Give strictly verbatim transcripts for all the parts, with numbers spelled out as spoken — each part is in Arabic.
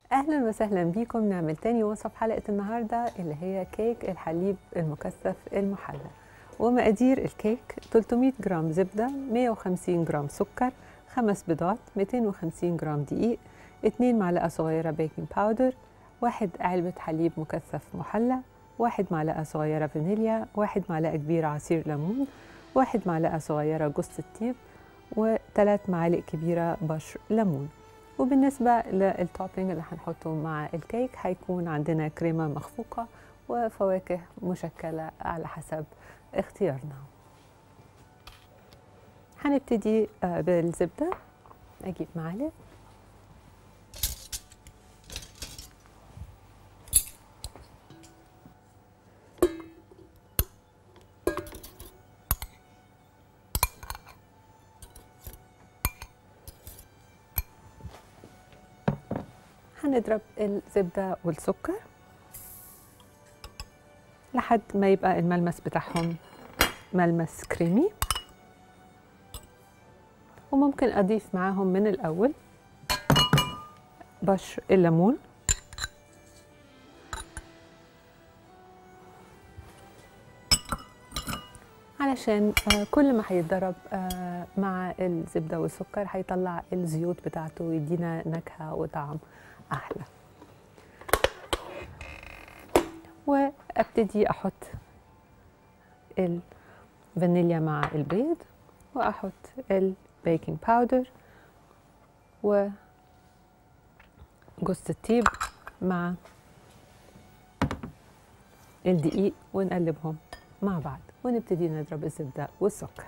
أهلا وسهلا بيكم. نعمل تاني وصف حلقة النهاردة اللي هي كيك الحليب المكثف المحلى. ومقادير الكيك: ثلاثمائة جرام زبدة، مئة وخمسين جرام سكر، خمس بيضات، مئتين وخمسين جرام دقيق، اتنين معلقة صغيرة بيكنج باودر، واحد علبة حليب مكثف محلى، واحد معلقة صغيرة فانيليا، واحد معلقة كبيرة عصير ليمون، واحد معلقة صغيرة جوز الطيب، وثلاث معالق كبيرة بشر ليمون. وبالنسبة للتوبينج اللي هنحطه مع الكيك هيكون عندنا كريمة مخفوقة وفواكه مشكلة على حسب اختيارنا. هنبتدي بالزبدة. أجيب معلقة، هنضرب الزبدة والسكر لحد ما يبقى الملمس بتاعهم ملمس كريمي، وممكن أضيف معاهم من الأول بشر الليمون علشان كل ما هيتضرب مع الزبدة والسكر هيطلع الزيوت بتاعته ويدينا نكهة وطعم أحلى. وابتدي احط الفانيليا مع البيض، واحط البيكنج باودر وجوز الطيب مع الدقيق، ونقلبهم مع بعض ونبتدي نضرب الزبدة والسكر.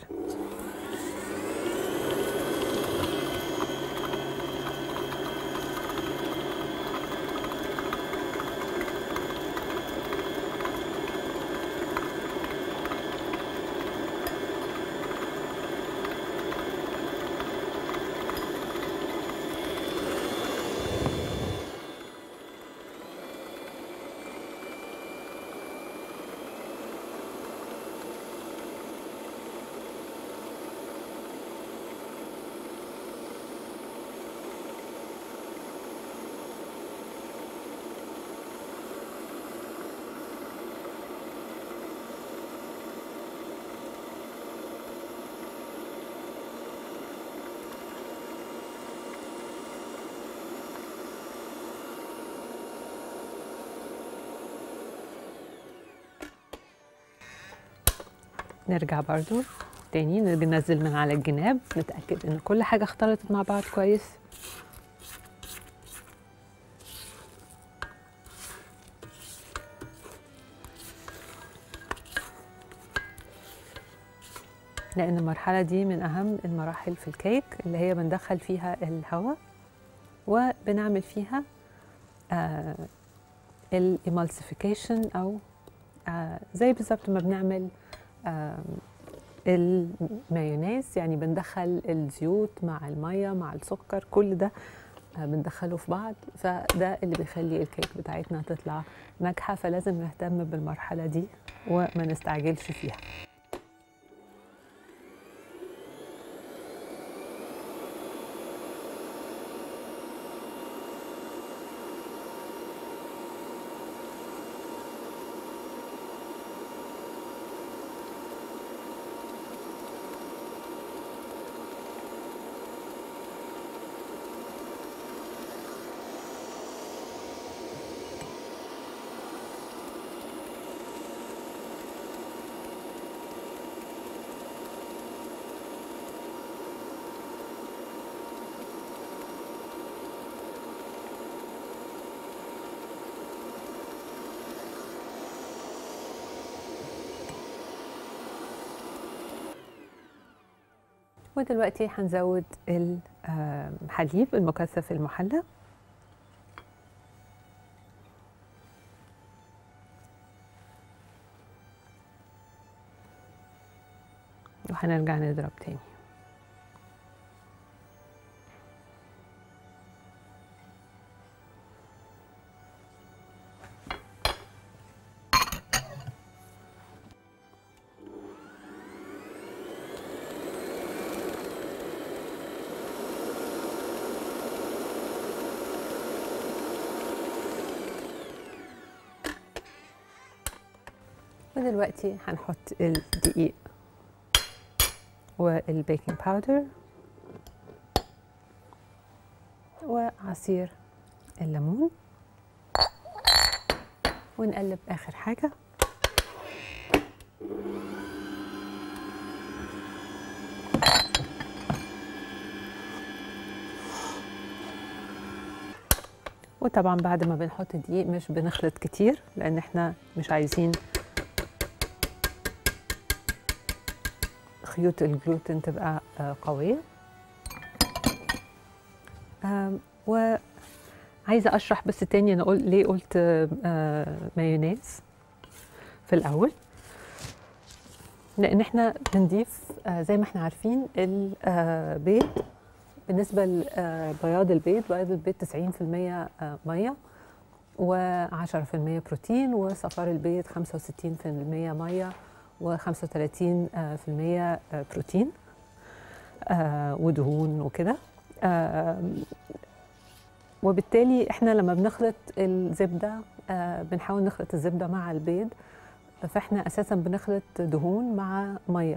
نرجع برضو تاني ننزل من على الجناب، نتأكد ان كل حاجة اختلطت مع بعض كويس. لان المرحلة دي من اهم المراحل في الكيك، اللي هي بندخل فيها الهواء وبنعمل فيها آه الإيمالسيفيكيشن، او آه زي بالظبط ما بنعمل آه المايونيز، يعني بندخل الزيوت مع المية مع السكر، كل ده بندخله في بعض، فده اللي بيخلي الكيك بتاعتنا تطلع ناجحة. فلازم نهتم بالمرحلة دي وما نستعجلش فيها. ودلوقتي هنزود الحليب المكثف المحلى، وهنرجع نضرب تاني. ودلوقتي هنحط الدقيق والبيكنج باودر وعصير الليمون ونقلب آخر حاجة. وطبعا بعد ما بنحط الدقيق مش بنخلط كتير لأن احنا مش عايزين خيوط الجلوتين تبقى قوية. وعايزة أشرح بس تاني أنا قل ليه قلت مايونيز في الأول، لأن احنا بنضيف زي ما احنا عارفين البيض. بالنسبة لبياض البيض، بياض البيض تسعين في المية مية وعشرة في المية بروتين، وصفار البيض خمسة وستين في المية مية وخمسة وتلاتين في المية بروتين ودهون وكده. وبالتالي احنا لما بنخلط الزبدة بنحاول نخلط الزبدة مع البيض، فاحنا أساسا بنخلط دهون مع مية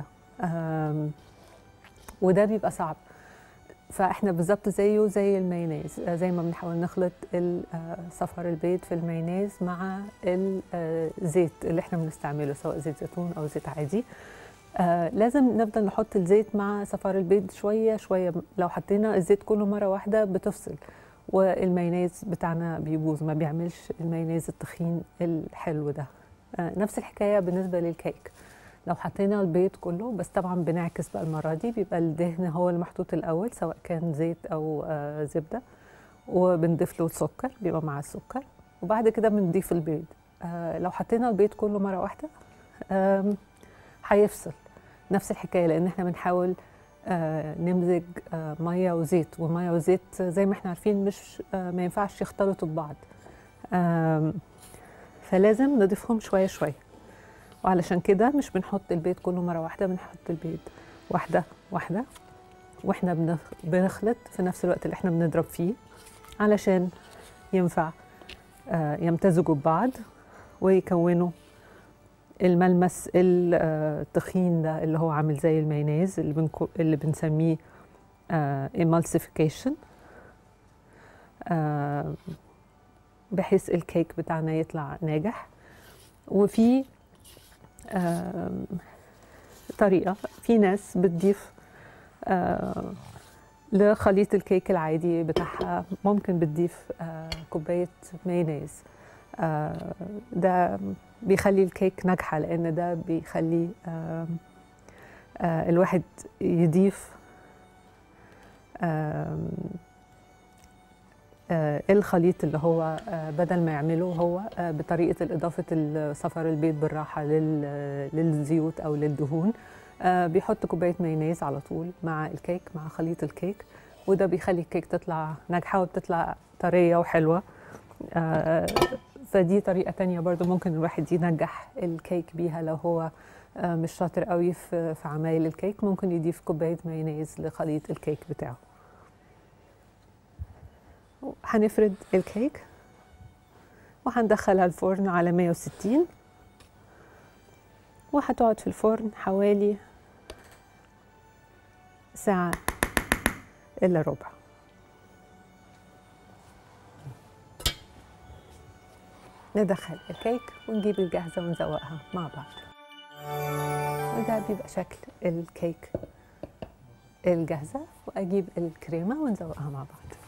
وده بيبقى صعب. فاحنا بالظبط زيه زي المايونيز، زي ما بنحاول نخلط صفار البيض في المايونيز مع الزيت اللي احنا بنستعمله سواء زيت زيتون او زيت عادي. آه لازم نفضل نحط الزيت مع صفار البيض شويه شويه. لو حطينا الزيت كله مره واحده بتفصل والمايونيز بتاعنا بيبوظ، ما بيعملش المايونيز التخين الحلو ده. آه نفس الحكايه بالنسبه للكيك، لو حطينا البيض كله بس طبعا بنعكس بقى المره دي، بيبقى الدهن هو المحطوط الاول سواء كان زيت او آه زبده، وبنضيف له السكر بيبقى مع السكر، وبعد كده بنضيف البيض. آه لو حطينا البيض كله مره واحده هيفصل. نفس الحكايه لان احنا بنحاول آه نمزج آه ميه وزيت، والميه والزيت زي ما احنا عارفين مش آه ما ينفعش يختلطوا ببعض، آه فلازم نضيفهم شويه شويه. وعلشان كده مش بنحط البيض كله مره واحده، بنحط البيض واحده واحده واحنا بنخلط في نفس الوقت اللي احنا بنضرب فيه علشان ينفع آه يمتزجوا ببعض ويكونوا الملمس التخين ده اللي هو عامل زي المايونيز اللي بنكو اللي بنسميه emulsification، آه بحيث الكيك بتاعنا يطلع ناجح. وفي آه طريقة، في ناس بتضيف آه لخليط الكيك العادي بتاعها ممكن بتضيف آه كوباية مايونيز. آه ده بيخلي الكيك ناجحة، لأن ده بيخلي آه آه الواحد يضيف آه آه الخليط اللي هو آه بدل ما يعمله هو آه بطريقة إضافة صفار البيض بالراحة للزيوت أو للدهون، آه بيحط كوباية مايونيز على طول مع الكيك، مع خليط الكيك، وده بيخلي الكيك تطلع ناجحة وبتطلع طرية وحلوة. آه فدي طريقة تانية برضو ممكن الواحد ينجح الكيك بيها. لو هو آه مش شاطر قوي في, في عمايل الكيك، ممكن يضيف كوباية مايونيز لخليط الكيك بتاعه. هنفرد الكيك وهندخلها الفرن على مية وستين، وهتقعد في الفرن حوالي ساعة إلا ربع. ندخل الكيك ونجيب الجاهزة ونزوقها مع بعض. وده بيبقى شكل الكيك الجاهزة، وأجيب الكريمة ونزوقها مع بعض.